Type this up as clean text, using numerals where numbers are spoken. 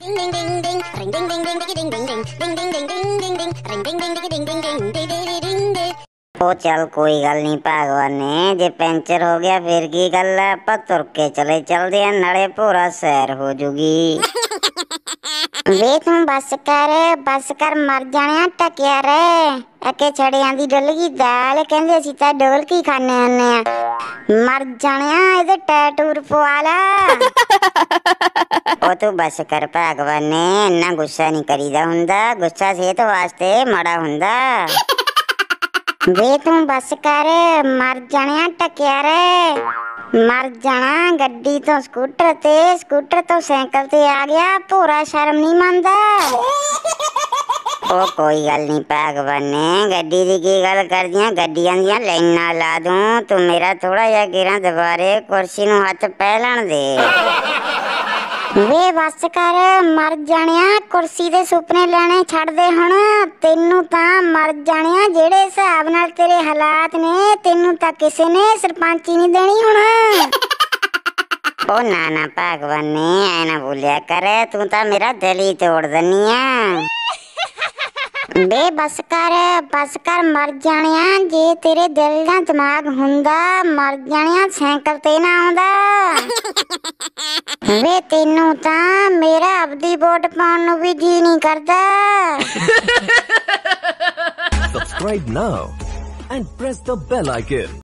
ओ चल कोई गल नहीं भगवान ने जे पंचर हो गया फिर की गल है, आपां तुर के चलते हैं नाले पूरा सैर हो जूगी। वे तू बस कर मर जाने टकिया रे अके छड़ियां दी डलगी दाल कहंदे असीं तां ढोलकी खाने आने मर जाने इहदे टैटूर पवा ला। ओ तू बस कर भगवान ने इन्ना गुस्सा नहीं करीदा हुंदा, गुस्सा सेहत वास्ते माड़ा हुंदा। वे तू बस कर मर जाने टकिया रे मर जाना गड्डी तो स्कूटर तो साइकिल ते आ गया पूरा शर्म नहीं मंनदा। ओ कोई गल नहीं भगवान ने गड्डी दी की गल करदियां गड्डियां दियां लाइनां ला दूं तू मेरा थोड़ा जिहा गिरा दबारे कुर्सी नूं हथ पहलण दे। वे बस कर मर जानिया कुर्सी दे सुपने लेने छड़ दे हुण तेनू तां मर जानिया जेड़े हिसाब नाल तेरे हालात ने तेनू तां किसे ने सरपंची नहीं देनी हुण। ओ ना भगवान ने ऐ ना बोलिया कर तू तां मेरा दिल ही तोड़ दनी आ। बे बस कर मर जानिया जे तेरे दिल दा दिमाग हुंदा मर जानिया साइकिल ते ना आउंदा। वे तेनू तां मेरा अपनी वोट पाउण नूं भी जी नहीं करदा। Subscribe now and press the bell icon.